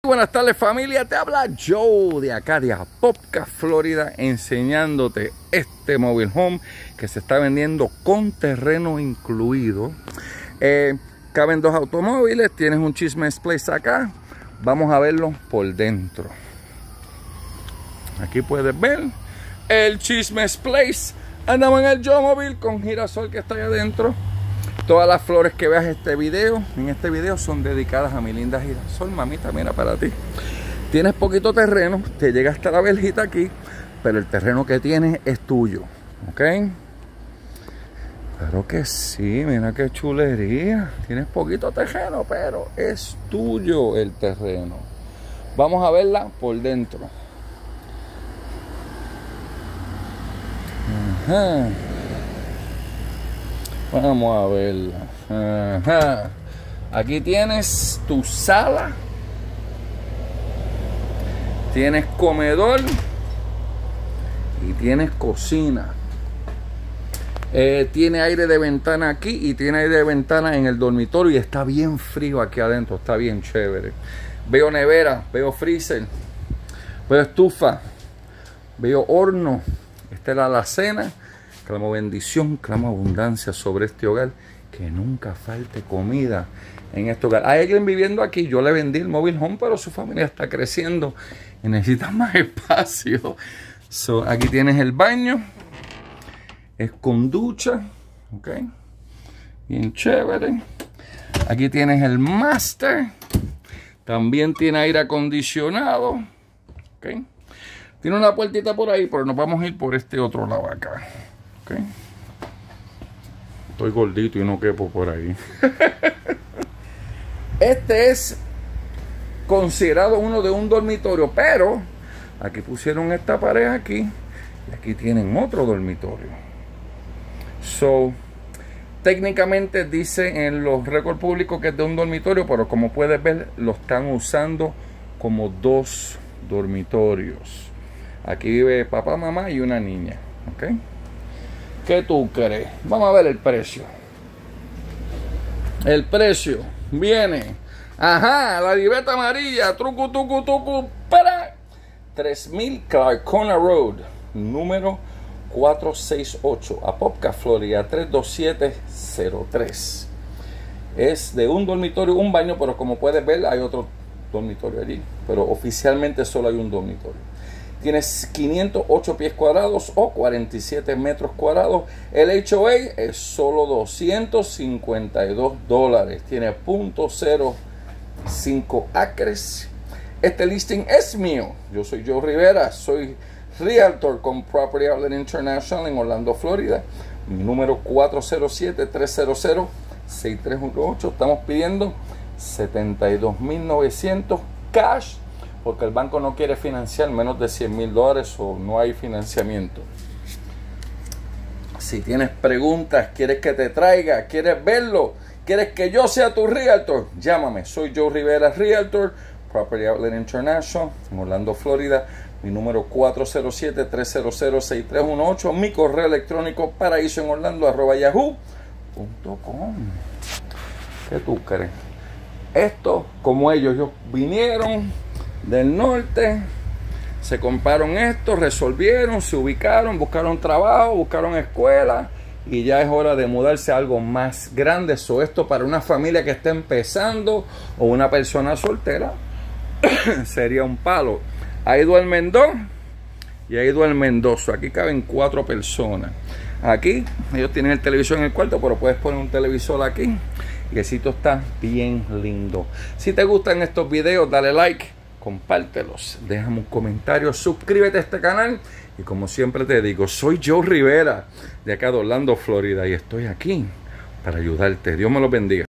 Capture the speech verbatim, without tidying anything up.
Buenas tardes, familia, te habla Joe de acá de Apopka, Florida, enseñándote este mobile home que se está vendiendo con terreno incluido. Eh, caben dos automóviles, tienes un Chismes Place acá. Vamos a verlo por dentro. Aquí puedes ver el Chismes Place. Andamos en el Joe Mobile con girasol que está ahí adentro. Todas las flores que veas este video, en este video son dedicadas a mi linda girasol, mamita, mira para ti. Tienes poquito terreno, te llega hasta la verjita aquí, pero el terreno que tienes es tuyo, ¿ok? Claro que sí, mira qué chulería. Tienes poquito terreno, pero es tuyo el terreno. Vamos a verla por dentro. Ajá. Vamos a verla. Ajá. Aquí tienes tu sala. Tienes comedor. Y tienes cocina. Eh, tiene aire de ventana aquí y tiene aire de ventana en el dormitorio. Y está bien frío aquí adentro. Está bien chévere. Veo nevera, veo freezer, veo estufa, veo horno. Esta es la alacena. Clamo bendición, clamo abundancia sobre este hogar. Que nunca falte comida en este hogar. Hay alguien viviendo aquí. Yo le vendí el mobile home, pero su familia está creciendo y necesita más espacio. So, aquí tienes el baño. Es con ducha. Ok. Bien chévere. Aquí tienes el master. También tiene aire acondicionado. Ok. Tiene una puertita por ahí, pero nos vamos a ir por este otro lado acá. Okay. Estoy gordito y no quepo por ahí. Este es considerado uno de un dormitorio, pero aquí pusieron esta pared aquí y aquí tienen otro dormitorio. So, técnicamente dice en los récords públicos que es de un dormitorio, pero como puedes ver lo están usando como dos dormitorios. Aquí vive papá, mamá y una niña. ¿Ok? ¿Qué tú crees? Vamos a ver el precio. El precio viene. Ajá, la libreta amarilla. Truco, tucu, tucu, para tres mil Clarkona Road, número cuatrocientos sesenta y ocho, Apopka, Florida, tres dos siete cero tres. Es de un dormitorio, un baño, pero como puedes ver, hay otro dormitorio allí. Pero oficialmente solo hay un dormitorio. Tienes quinientos ocho pies cuadrados o cuarenta y siete metros cuadrados. El H O A es solo doscientos cincuenta y dos dólares. Tiene punto cero cinco acres. Este listing es mío. Yo soy Joe Rivera. Soy Realtor con Property Outlet International en Orlando, Florida. Mi número cuatro cero siete, tres cero cero, seis tres uno ocho. Estamos pidiendo setenta y dos mil novecientos cash, porque el banco no quiere financiar menos de cien mil dólares o no hay financiamiento. Si tienes preguntas, quieres que te traiga, quieres verlo, quieres que yo sea tu realtor, llámame. Soy Joe Rivera, Realtor, Property Outlet International, en Orlando, Florida. Mi número cuatro cero siete, tres cero cero, seis tres uno ocho. Mi correo electrónico paraíso en Orlando arroba yahoo punto com. ¿Qué tú crees? Esto, como ellos, ellos vinieron del norte, se compraron esto, resolvieron, se ubicaron, buscaron trabajo, buscaron escuela y ya es hora de mudarse a algo más grande. So, esto para una familia que está empezando o una persona soltera sería un palo. Ahí duermen dos y ahí duermen dos. Aquí caben cuatro personas. Aquí ellos tienen el televisor en el cuarto, pero puedes poner un televisor aquí y el sitio está bien lindo. Si te gustan estos videos, dale like, compártelos, déjame un comentario, suscríbete a este canal y como siempre te digo, soy Joe Rivera de acá de Orlando, Florida y estoy aquí para ayudarte. Dios me los bendiga.